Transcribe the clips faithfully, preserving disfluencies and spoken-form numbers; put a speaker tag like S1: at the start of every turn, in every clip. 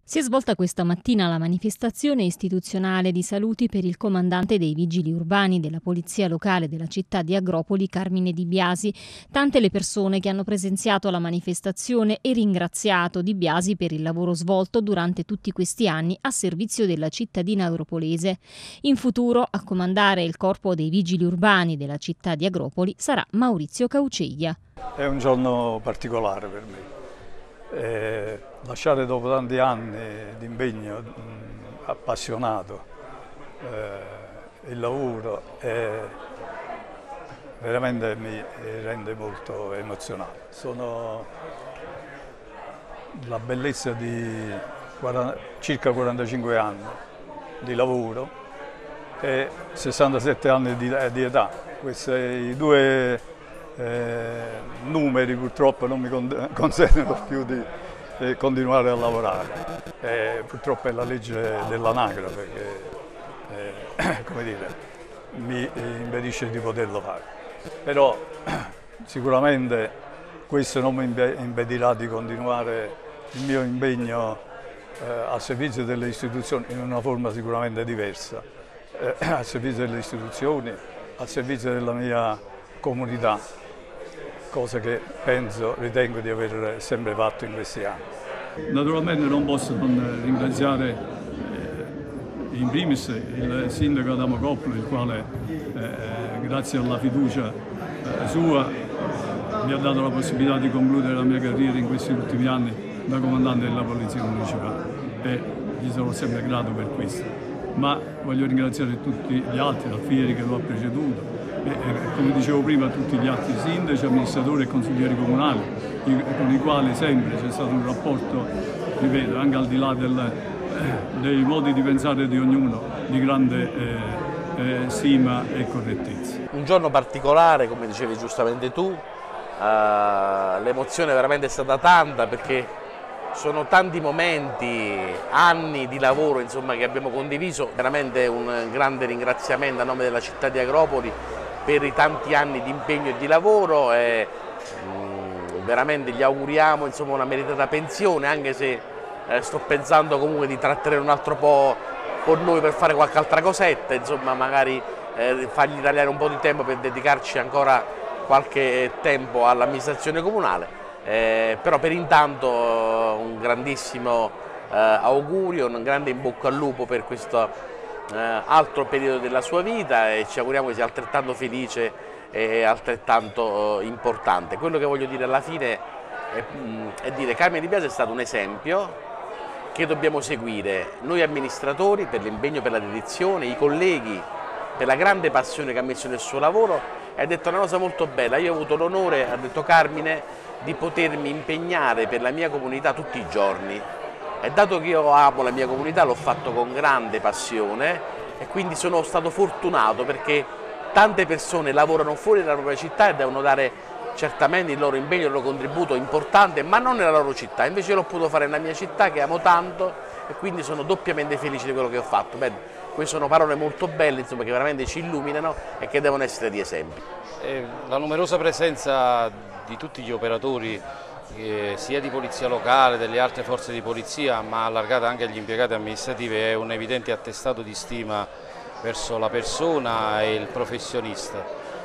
S1: Si è svolta questa mattina la manifestazione istituzionale di saluti per il comandante dei vigili urbani della polizia locale della città di Agropoli, Carmine Di Biasi. Tante le persone che hanno presenziato alla manifestazione e ringraziato Di Biasi per il lavoro svolto durante tutti questi anni a servizio della cittadina agropolese. In futuro a comandare il corpo dei vigili urbani della città di Agropoli sarà Maurizio Cauceglia.
S2: È un giorno particolare per me. Eh, lasciare dopo tanti anni di impegno mh, appassionato eh, il lavoro eh, veramente mi rende molto emozionale. Sono la bellezza di quaranta, circa quarantacinque anni di lavoro e sessantasette anni di, di età. Questi due Eh, numeri purtroppo non mi consentono più di eh, continuare a lavorare. Eh, purtroppo è la legge dell'anagrafe che eh, come dire, mi impedisce di poterlo fare. Però sicuramente questo non mi impedirà di continuare il mio impegno eh, al servizio delle istituzioni in una forma sicuramente diversa, eh, al servizio delle istituzioni, al servizio della mia comunità, cosa che penso, ritengo di aver sempre fatto in questi anni.
S3: Naturalmente non posso non ringraziare eh, in primis il sindaco Adamo Coppolo, il quale eh, grazie alla fiducia eh, sua mi ha dato la possibilità di concludere la mia carriera in questi ultimi anni da comandante della Polizia Municipale e gli sono sempre grato per questo. Ma voglio ringraziare tutti gli altri, Alfieri che lo ha preceduto, e, e come dicevo prima tutti gli altri sindaci, amministratori e consiglieri comunali i, con i quali sempre c'è stato un rapporto, ripeto, anche al di là del, eh, dei modi di pensare di ognuno, di grande eh, eh, stima e correttezza.
S4: Un giorno particolare, come dicevi giustamente tu, eh, l'emozione veramente è stata tanta perché sono tanti momenti, anni di lavoro insomma, che abbiamo condiviso. Veramente un grande ringraziamento a nome della città di Agropoli per i tanti anni di impegno e di lavoro e mh, veramente gli auguriamo insomma, una meritata pensione, anche se eh, sto pensando comunque di trattenere un altro po' con noi per fare qualche altra cosetta, insomma magari eh, fargli tagliare un po' di tempo per dedicarci ancora qualche tempo all'amministrazione comunale. Eh, però per intanto un grandissimo eh, augurio, un grande in bocca al lupo per questo eh, altro periodo della sua vita e ci auguriamo che sia altrettanto felice e altrettanto eh, importante. Quello che voglio dire alla fine è, mh, è dire che Carmine Di Biasi è stato un esempio che dobbiamo seguire noi amministratori per l'impegno, per la dedizione, i colleghi per la grande passione che ha messo nel suo lavoro e ha detto una cosa molto bella. Io ho avuto l'onore, ha detto Carmine, di potermi impegnare per la mia comunità tutti i giorni e dato che io amo la mia comunità l'ho fatto con grande passione e quindi sono stato fortunato perché tante persone lavorano fuori dalla propria città e devono dare certamente il loro impegno, il loro contributo importante, ma non nella loro città, invece l'ho potuto fare nella mia città che amo tanto e quindi sono doppiamente felice di quello che ho fatto. Beh, queste sono parole molto belle insomma, che veramente ci illuminano e che devono essere di esempio.
S5: La numerosa presenza di tutti gli operatori eh, sia di polizia locale, delle altre forze di polizia, ma allargata anche agli impiegati amministrativi, è un evidente attestato di stima verso la persona e il professionista.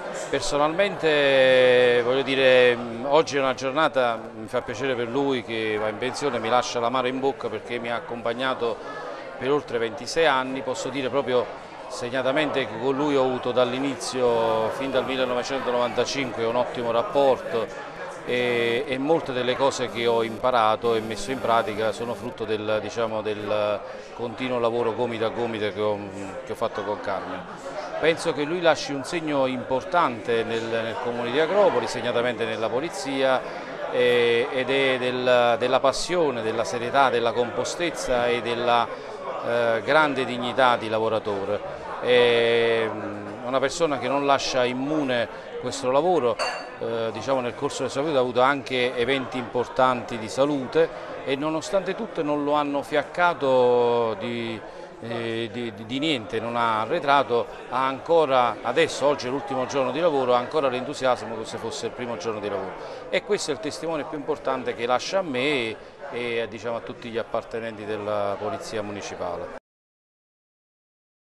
S5: Personalmente voglio dire, oggi è una giornata, mi fa piacere per lui che va in pensione, mi lascia l'amaro in bocca perché mi ha accompagnato per oltre ventisei anni, posso dire proprio segnatamente che con lui ho avuto dall'inizio, fin dal millenovecentonovantacinque, un ottimo rapporto e, e molte delle cose che ho imparato e messo in pratica sono frutto del, diciamo, del continuo lavoro gomito a gomito che ho, che ho fatto con Carmine. Penso che lui lasci un segno importante nel, nel comune di Agropoli, segnatamente nella polizia, eh, ed è del, della passione, della serietà, della compostezza e della eh, grande dignità di lavoratore. È una persona che non lascia immune questo lavoro, eh, diciamo nel corso della sua vita ha avuto anche eventi importanti di salute e nonostante tutto non lo hanno fiaccato di, eh, di, di niente, non ha arretrato, ha ancora, adesso oggi è l'ultimo giorno di lavoro, ha ancora l'entusiasmo come se fosse il primo giorno di lavoro e questo è il testimone più importante che lascia a me e diciamo, a tutti gli appartenenti della Polizia Municipale.